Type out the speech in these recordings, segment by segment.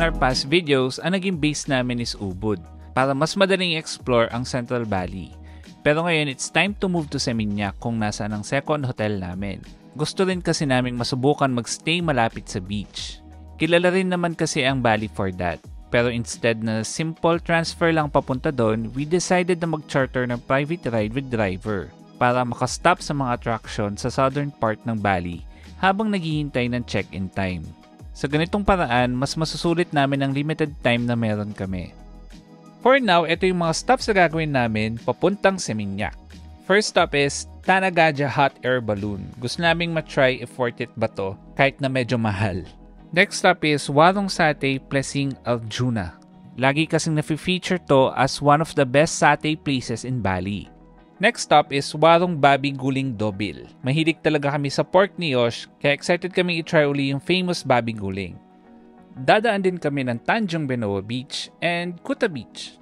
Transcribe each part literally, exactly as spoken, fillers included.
in our past videos, ang naging base namin is Ubud para mas madaling explore ang Central Valley. Pero ngayon, it's time to move to Seminyak kung nasaan ang second hotel namin. Gusto rin kasi naming masubukan magstay malapit sa beach. Kilala rin naman kasi ang Bali for that. Pero instead na simple transfer lang papunta doon, we decided na mag-charter ng private ride with driver para makastop sa mga attraction sa southern part ng Bali habang naghihintay ng check-in time. Sa ganitong paraan, mas masusulit namin ang limited time na meron kami. For now, ito yung mga stops na gagawin namin papuntang Seminyak. First stop is Tanagaja Hot Air Balloon. Gusto naming matry if worth it ba to kahit na medyo mahal. Next stop is Warung Satay Plesing Aljuna. Lagi kasing nafe-feature to as one of the best satay places in Bali. Next stop is Warung Babi Guling Dobil. Mahilig talaga kami sa pork ni Yosh, kaya excited kami i-try uli yung famous Babi Guling. Dadaan din kami ng Tanjung Benoa Beach and Kuta Beach.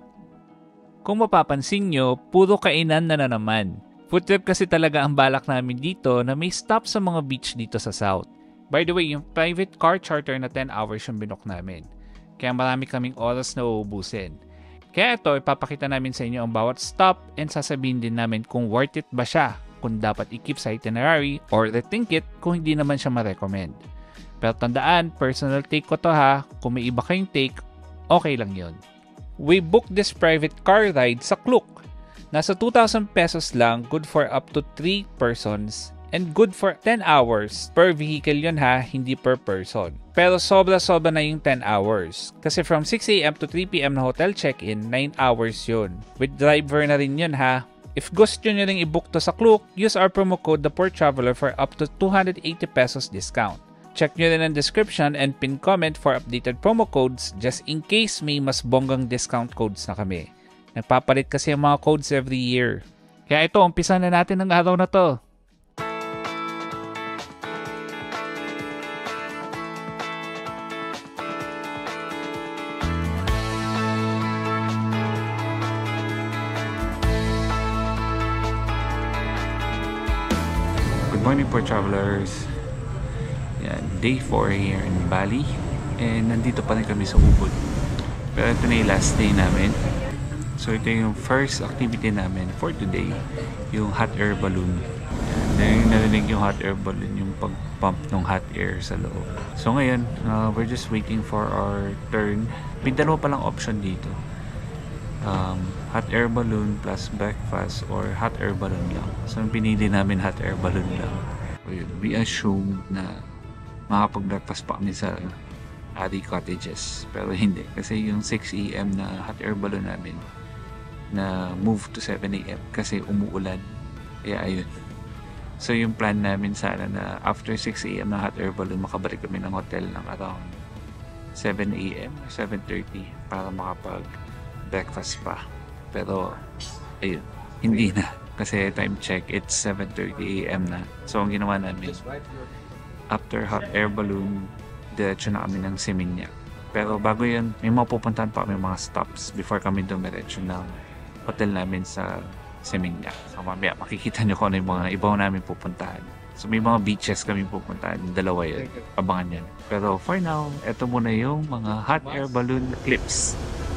Kung mapapansin nyo, puro kainan na na naman. Food trip kasi talaga ang balak namin dito na may stop sa mga beach dito sa south. By the way, yung private car charter na ten hours yung binook namin. Kaya marami kaming oras na uubusin. Kaya ito, ipapakita namin sa inyo ang bawat stop and sasabihin din namin kung worth it ba siya, kung dapat i-keep sa itinerary or rethink it kung hindi naman siya ma-recommend. Pero tandaan, personal take ko to ha. Kung may iba kayong take, okay lang yon. We booked this private car ride sa Klook. Nasa two thousand pesos lang, good for up to three persons, and good for ten hours. Per vehicle yun ha, hindi per person. Pero sobra-sobra na yung ten hours. Kasi from six a m to three p m na hotel check-in, nine hours yun. With driver na rin yun ha. If gusto nyo rin i-book to sa Klook, use our promo code ThePoorTraveler for up to two hundred eighty pesos discount. Check nyo rin ang description and pin comment for updated promo codes just in case may mas bonggang discount codes na kami. Nagpapalit kasi ang mga codes every year. Kaya ito, umpisa na natin ang araw na to. Good morning po, travelers. Yan, day four here in Bali. And nandito pa rin kami sa Ubud. Pero ito na yung last day namin. So ito yung first activity namin for today. Yung hot air balloon. Yan, then narinig yung hot air balloon, yung pag-pump ng hot air sa loob. So ngayon, uh, we're just waiting for our turn. May dalawa palang option dito. Um, hot air balloon plus breakfast or hot air balloon lang. So pinili namin hot air balloon lang. So, yun, we assumed na makapag-breakfast pa kami sa Ari Cottages, pero hindi kasi yung six a m na hot air balloon namin na move to seven a m kasi umuulan, kaya ayun. So yung plan namin sana na after six a m na hot air balloon makabalik kami ng hotel ng around seven a m or seven thirty para makapag breakfast pa, pero ayun, hindi na kasi time check it's seven thirty a m na. So ang ginawa namin, after hot air balloon, diretso na kami ng Seminyak. Pero bago yun, may mga pupuntahan pa kami mga stops before kami dumiretso ng hotel namin sa Seminyak. So mamaya makikita nyo kung ano yung mga ibaw namin pupuntahan. So may mga beaches kami pupuntahan, dalawa yun, abangan yan. Pero for now, eto muna yung mga hot air balloon clips.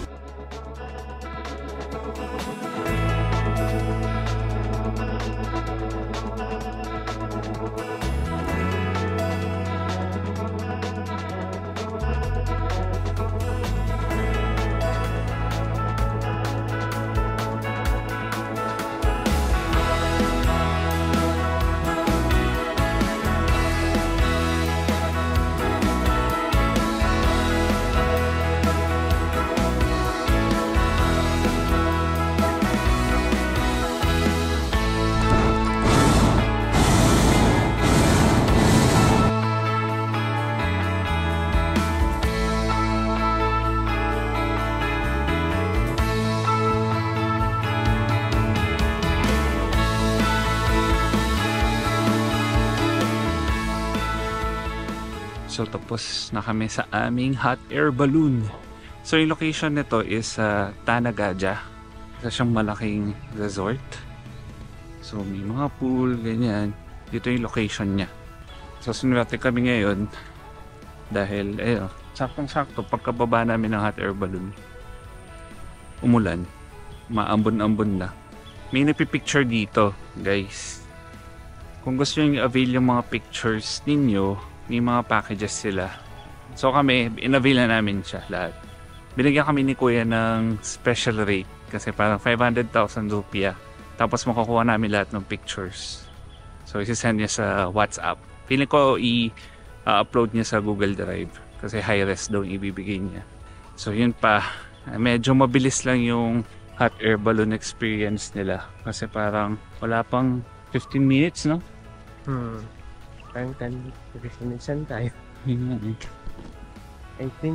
So tapos na kami sa aming hot air balloon. So yung location nito is sa uh, Tanagaja. Isa siyang malaking resort. So may mga pool, ganyan. Dito yung location niya. So sinuwerte kami ngayon dahil eh, Saktong-sakto, pagkababa namin ng hot air balloon, umulan. Maambon-ambon na. May napipicture dito, guys. Kung gusto nyo i-avail yung mga pictures ninyo, may mga packages sila. So kami, in-avail na namin siya lahat. Binigyan kami ni Kuya ng special rate kasi parang five hundred thousand rupiah. Tapos makukuha namin lahat ng pictures. So isi-send niya sa WhatsApp. Feeling ko i-upload niya sa Google Drive kasi high-res daw ibibigay niya. So yun pa, medyo mabilis lang yung hot air balloon experience nila kasi parang wala pang fifteen minutes, no? Hmm. Parang ten to fifteen minutes lang tayo. Yun eh. I think.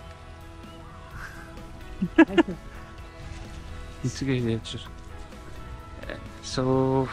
It's okay, so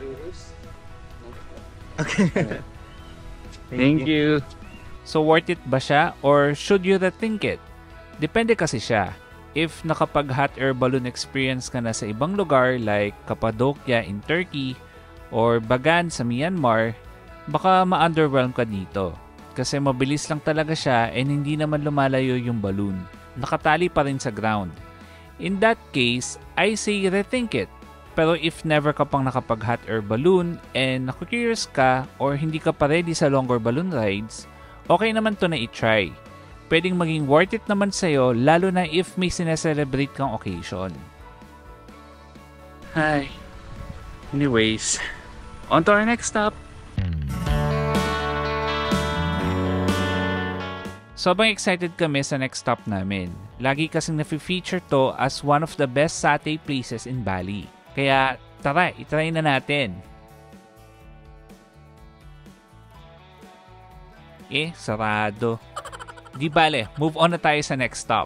Okay. thank you. So worth it ba siya or should you rethink it? Depende kasi siya. If nakapag hot air balloon experience ka na sa ibang lugar like Cappadocia in Turkey or Bagan sa Myanmar, baka ma-underwhelm ka dito. Kasi mabilis lang talaga siya and hindi naman lumalayo yung balloon. Nakatali pa rin sa ground. In that case, I say rethink it. Pero if never ka pang nakapag hot air balloon and naku-curious ka or hindi ka pa ready sa longer balloon rides, okay naman to na i-try. Pwedeng maging worth it naman sa'yo lalo na if may sineselebrate kang occasion. Hi. Anyways, on to our next stop. Sobrang excited kami sa next stop namin. Lagi kasing na-feature to as one of the best satay places in Bali. Kaya tara, itry na natin. Eh, sarado. Di bale, move on na tayo sa next stop.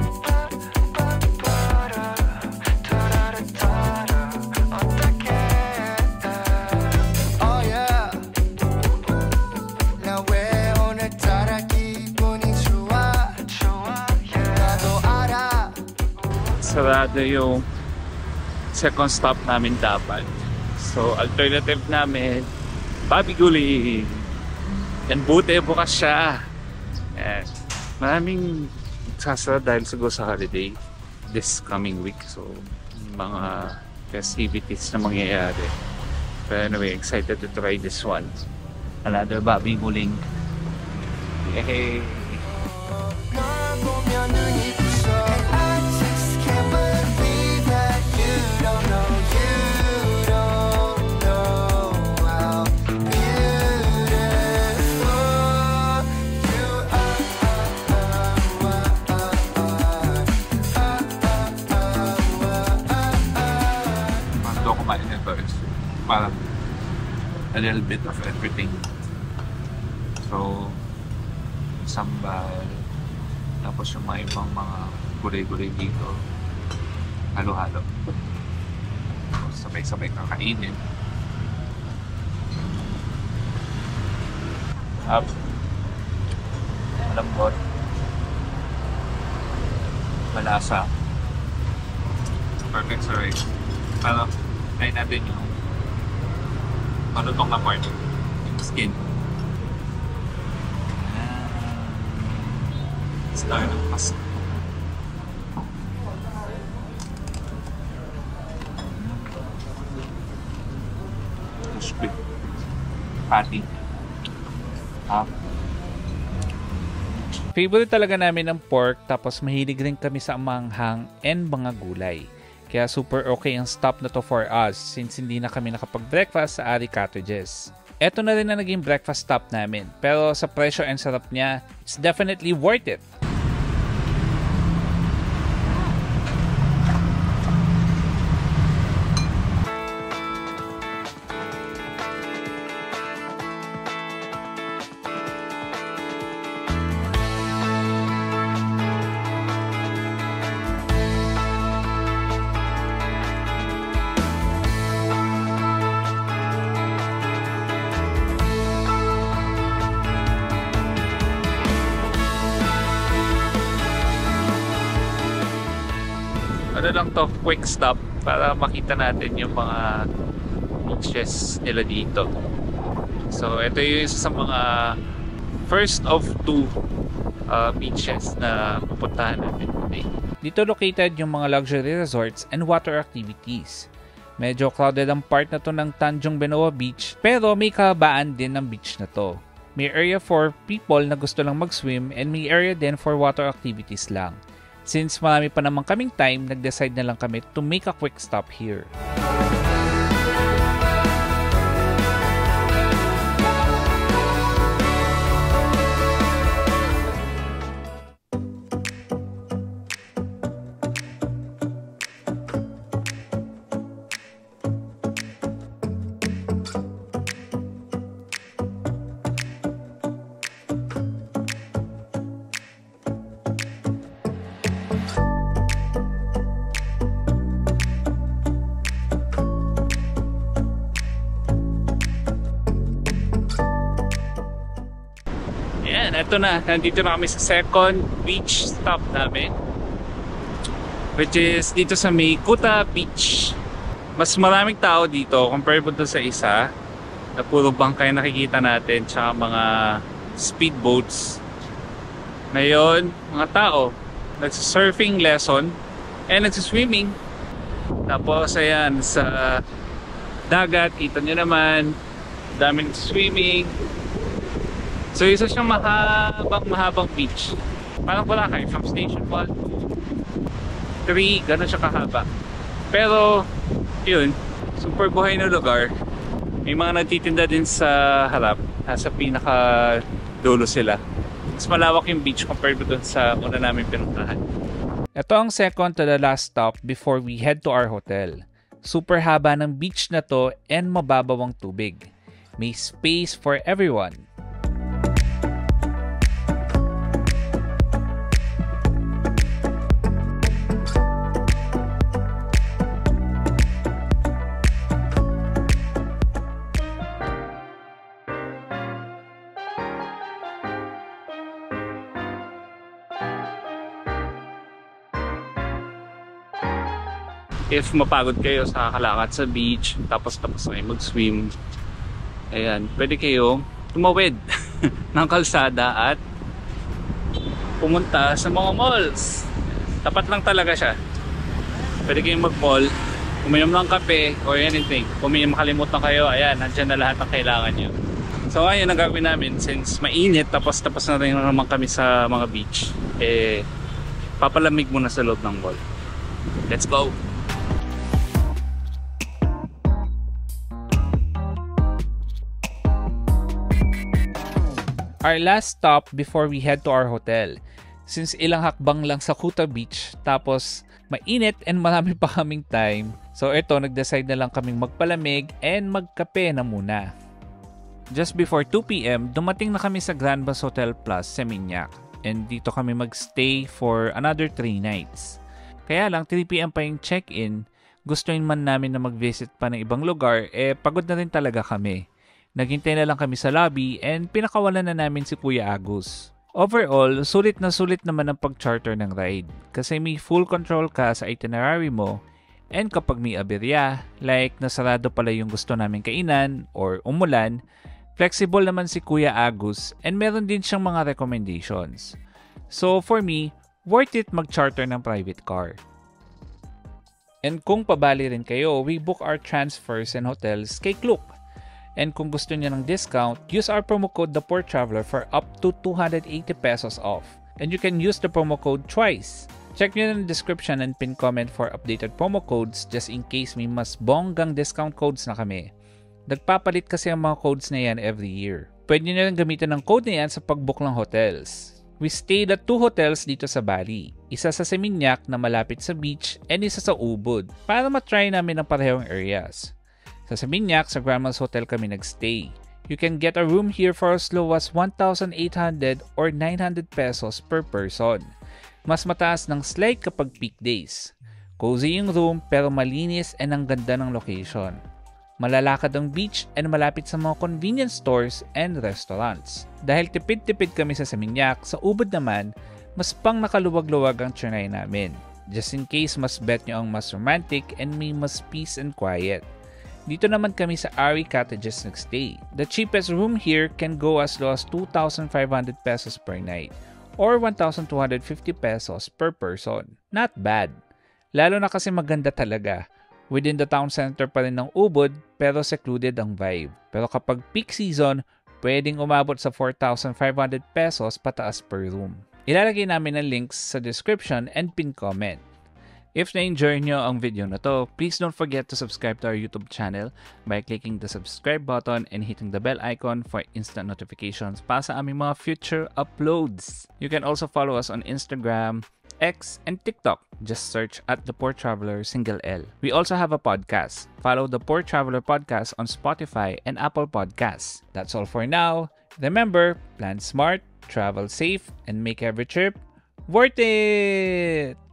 Sarado yung second stop namin dapat. So, alternative namin, Babi Guling. Yan, buti, bukas siya. And maraming sasara dahil siguro sa holiday this coming week. So, mga festivities na mangyayari. But anyway, excited to try this one. Another Babi Guling. Hey! Parang a little bit of everything. So, sambal, tapos yung mga ibang mga gulay-gulay dito, halo-halo. Sabay-sabay kakainin. Up. Malambot. Malasa. Perfect sa rice. Parang, try natin yung ano tong na part, yung skin. Star ng pasta. Crispy. Patty. Ah. Favorite talaga namin ng pork, tapos mahilig rin kami sa manghang and mga gulay. Kaya super okay ang stop na to for us since hindi na kami nakapag-breakfast sa Ari Cottages. Eto na rin na naging breakfast stop namin, pero sa presyo and sarap niya, it's definitely worth it. Ano lang to, quick stop para makita natin yung mga beaches nila dito. So ito yung isa sa mga first of two uh, beaches na pupuntahan natin today. Dito located yung mga luxury resorts and water activities. Medyo crowded ang part na to ng Tanjung Benoa Beach, pero may kahabaan din ng beach na to. May area for people na gusto lang mag-swim and may area din for water activities lang. Since marami pa naman kaming time, nag-decide na lang kami to make a quick stop here. Ito na, nandito na kami sa second beach stop namin, which is dito sa may Kuta Beach. Mas maraming tao dito compared po sa isa na puro bangkay nakikita natin tsaka mga speedboats. Ngayon, mga tao nagsa-surfing lesson and nagsa-swimming. Tapos ayan, sa dagat, kita nyo naman, daming swimming. So isa siyang mahabang mahabang beach. Parang Boracay, from station one to three, gano'n siya kahaba. Pero yun, super buhay na lugar. May mga nagtitinda din sa harap, nasa pinaka dulo sila. Mas malawak yung beach compared doon sa una namin pinuntahan. Ito ang second to the last stop before we head to our hotel. Super haba ng beach na to and mababaw ang tubig. May space for everyone. If mapagod kayo sa kakalakad sa beach, tapos tapos kayo mag-swim, ayan, pwede kayong tumawid ng kalsada at pumunta sa mga malls. Tapat lang talaga siya. Pwede kayong mag-mall, uminom ng kape or anything. Kung may makalimutan kayo, ayan, nandiyan na lahat ng kailangan nyo. So ayun ang gagawin namin, since mainit, tapos tapos na rin naman kami sa mga beach, eh papalamig muna sa loob ng mall. Let's go! Our last stop before we head to our hotel. Since ilang hakbang lang sa Kuta Beach, tapos mainit and marami pa kaming time, so ito, nag-decide na lang kaming magpalamig and magkape na muna. Just before two p m, dumating na kami sa Grand Bus Hotel Plus Seminyak, and dito kami magstay for another three nights. Kaya lang three p m pa yung check-in, gustuin man namin na mag-visit pa ng ibang lugar, eh pagod na rin talaga kami. Naghintay na lang kami sa lobby and pinakawalan na namin si Kuya Agus. Overall, sulit na sulit naman ang pag-charter ng ride kasi may full control ka sa itinerary mo, and kapag may aberya, like nasarado pala yung gusto namin kainan or umulan, flexible naman si Kuya Agus and meron din siyang mga recommendations. So for me, worth it mag-charter ng private car. And kung pabali rin kayo, we book our transfers and hotels kay Klook. And kung gusto niyo ng discount, use our promo code The Poor Traveler for up to two hundred eighty pesos off. And you can use the promo code twice. Check nyo in the description and pin comment for updated promo codes just in case may mas bonggang discount codes na kami. Nagpapalit kasi ang mga codes na yan every year. Pwede nyo rin gamitin ng code na yan sa pag-book ng hotels. We stayed at two hotels dito sa Bali. Isa sa Seminyak na malapit sa beach and isa sa Ubud para matry namin ang parehong areas. Sa Seminyak, sa Grandma's Hotel kami nagstay. You can get a room here for as low as one thousand eight hundred or nine hundred pesos per person. Mas mataas ng slight kapag peak days. Cozy yung room pero malinis and ang ganda ng location. Malalakad ang beach and malapit sa mga convenience stores and restaurants. Dahil tipid-tipid kami sa Seminyak, sa Ubud naman, mas pang nakaluwag-luwag ang trinay namin. Just in case mas bet nyo ang mas romantic and may mas peace and quiet. Dito naman kami sa Ari Cottages nagstay. The cheapest room here can go as low as two thousand five hundred pesos per night or one thousand two hundred fifty pesos per person. Not bad. Lalo na kasi maganda talaga. Within the town center pa rin ng Ubud pero secluded ang vibe. Pero kapag peak season, pwedeng umabot sa four thousand five hundred pesos pataas per room. Ilalagay namin ang links sa description and pin comment. If na-enjoy nyo ang video na to, please don't forget to subscribe to our YouTube channel by clicking the subscribe button and hitting the bell icon for instant notifications para sa aming mga future uploads. You can also follow us on Instagram, X, and TikTok. Just search at The Poor Traveler single L. We also have a podcast. Follow The Poor Traveler Podcast on Spotify and Apple Podcasts. That's all for now. Remember, plan smart, travel safe, and make every trip worth it!